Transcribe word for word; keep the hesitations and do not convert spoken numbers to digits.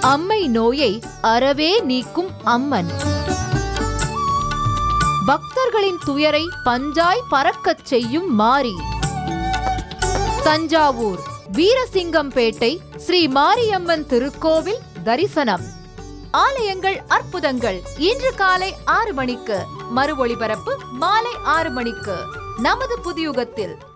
அம்மை நோயை அறவே நீக்கும் அம்மன். பக்தர்களின் துயரை பஞ்சாய் பறக்கச் செய்யும் மாரி. தஞ்சாவூர் வீரசிங்கம்பேட்டை ஸ்ரீ மாரியம்மன் திருக்கோவில் தரிசனம். ஆலயங்கள் அற்புதங்கள் இன்று காலை ஆறு மணிக்கு, மறு ஒளிபரப்பு மாலை ஆறு மணிக்கு நமது புதியுகத்தில்.